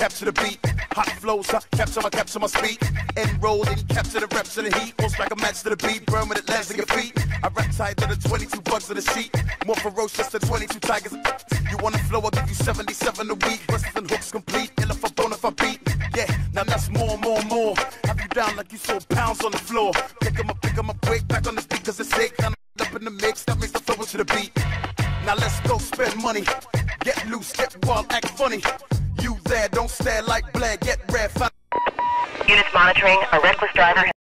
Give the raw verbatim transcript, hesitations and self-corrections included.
capture the beat. Hot flows, huh? Capture my, capture my speed. Enroll and capture the reps of the heat. Most like a match to the beat, burn when it lands on your feet. I rap tight to the twenty-two bucks of the sheet. More ferocious than twenty-two tigers. You wanna flow, I'll give you seventy-seven a week. Verses and hooks complete, and if I bone, if I beat. Yeah, now that's more, more, more. Have you down like you saw pounds on the floor. Pick 'em up, pick 'em up, quick, back on the beat, cause it's sick. Now I'm up in the mix, that makes the flow to the beat. Now let's go spend money. Get loose, get wild, act funny. You there, don't stare like Blair, get red. Units monitoring, a reckless driver